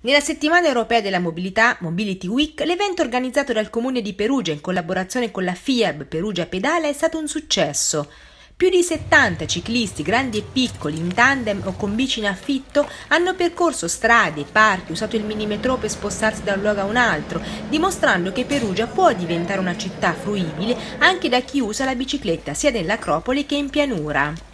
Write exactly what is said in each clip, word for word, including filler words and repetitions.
Nella settimana europea della mobilità, Mobility Week, l'evento organizzato dal Comune di Perugia in collaborazione con la F I A B Perugia Pedala è stato un successo. Più di settanta ciclisti, grandi e piccoli, in tandem o con bici in affitto, hanno percorso strade, parchi, usato il minimetro per spostarsi da un luogo a un altro, dimostrando che Perugia può diventare una città fruibile anche da chi usa la bicicletta sia nell'acropoli che in pianura.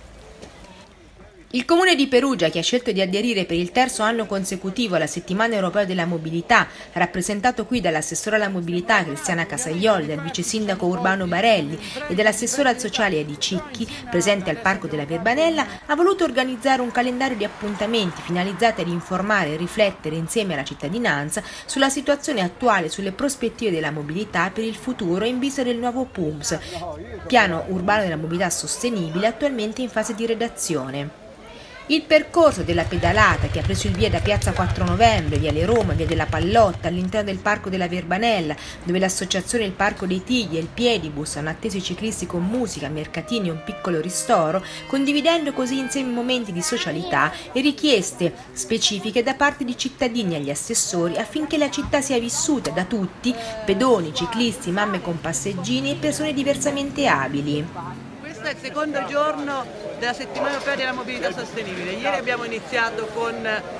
Il Comune di Perugia, che ha scelto di aderire per il terzo anno consecutivo alla Settimana Europea della Mobilità, rappresentato qui dall'assessora alla mobilità Cristiana Casaioli, dal vice sindaco Urbano Barelli e dall'assessora al sociale Edi Cicchi, presente al Parco della Verbanella, ha voluto organizzare un calendario di appuntamenti finalizzati ad informare e riflettere insieme alla cittadinanza sulla situazione attuale e sulle prospettive della mobilità per il futuro in vista del nuovo P U M S, Piano Urbano della Mobilità Sostenibile, attualmente in fase di redazione. Il percorso della pedalata, che ha preso il via da Piazza quattro Novembre, Viale Roma, Via della Pallotta, all'interno del Parco della Verbanella, dove l'associazione Il Parco dei Tigli e il Piedibus hanno atteso i ciclisti con musica, mercatini e un piccolo ristoro, condividendo così insieme momenti di socialità e richieste specifiche da parte di cittadini agli assessori affinché la città sia vissuta da tutti, pedoni, ciclisti, mamme con passeggini e persone diversamente abili. Questo è il secondo giorno della settimana europea della mobilità sostenibile. Ieri abbiamo iniziato con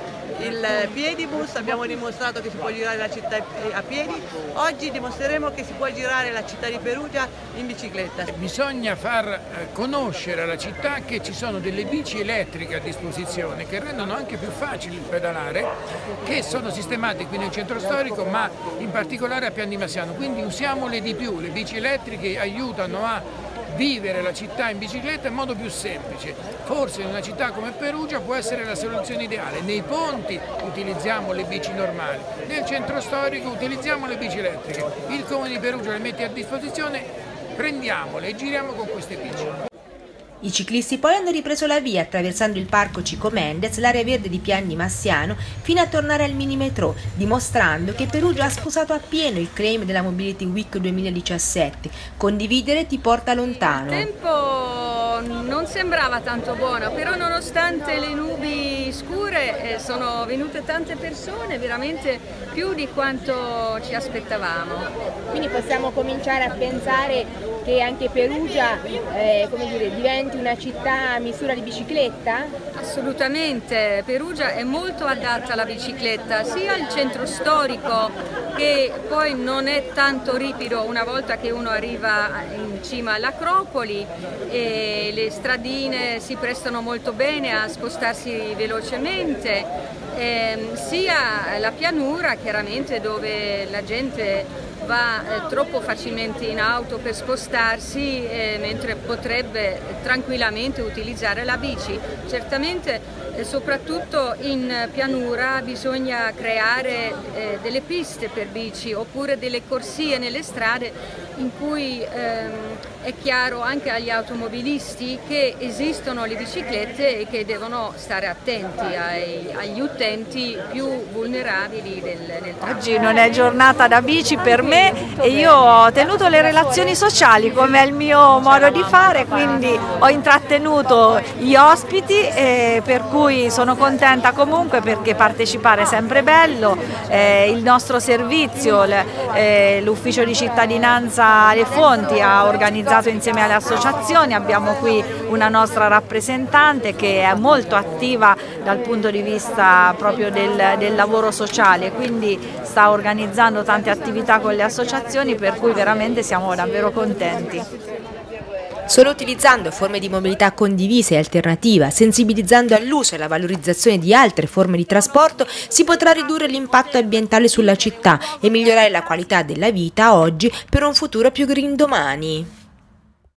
il Piedibus, abbiamo dimostrato che si può girare la città a piedi, oggi dimostreremo che si può girare la città di Perugia in bicicletta. Bisogna far conoscere alla città che ci sono delle bici elettriche a disposizione che rendono anche più facile il pedalare, che sono sistemate qui nel centro storico ma in particolare a Pian di Massiano, quindi usiamole di più. Le bici elettriche aiutano a vivere la città in bicicletta in modo più semplice. Forse in una città come Perugia può essere la soluzione ideale. Nei ponti utilizziamo le bici normali, nel centro storico utilizziamo le bici elettriche. Il Comune di Perugia le mette a disposizione, prendiamole e giriamo con queste bici. I ciclisti poi hanno ripreso la via attraversando il parco Cico Mendez, l'area verde di Pian di Massiano, fino a tornare al minimetro, dimostrando che Perugia ha sposato appieno il claim della Mobility Week duemiladiciassette. Condividere ti porta lontano. Il tempo non sembrava tanto buono, però nonostante le nubi scure eh, sono venute tante persone, veramente più di quanto ci aspettavamo. Quindi possiamo cominciare a pensare che anche Perugia eh, come dire, diventi una città a misura di bicicletta? Assolutamente, Perugia è molto adatta alla bicicletta, sia il centro storico che poi non è tanto ripido una volta che uno arriva in cima all'Acropoli e le stradine si prestano molto bene a spostarsi velocemente, eh, sia la pianura chiaramente dove la gente va eh, troppo facilmente in auto per spostarsi eh, mentre potrebbe tranquillamente utilizzare la bici. Certamente eh, soprattutto in pianura bisogna creare eh, delle piste per bici oppure delle corsie nelle strade in cui ehm, è chiaro anche agli automobilisti che esistono le biciclette e che devono stare attenti ai, agli utenti più vulnerabili del, del traffico. Oggi non è giornata da bici per me e io ho tenuto le relazioni sociali come è il mio modo di fare, quindi ho intrattenuto gli ospiti e per cui sono contenta comunque perché partecipare è sempre bello, eh, il nostro servizio, eh, l'ufficio di cittadinanza Le Fonti ha organizzato insieme alle associazioni, abbiamo qui una nostra rappresentante che è molto attiva dal punto di vista proprio del, del lavoro sociale, quindi sta organizzando tante attività con le associazioni per cui veramente siamo davvero contenti. Solo utilizzando forme di mobilità condivisa e alternativa, sensibilizzando all'uso e alla valorizzazione di altre forme di trasporto, si potrà ridurre l'impatto ambientale sulla città e migliorare la qualità della vita oggi per un futuro più green domani.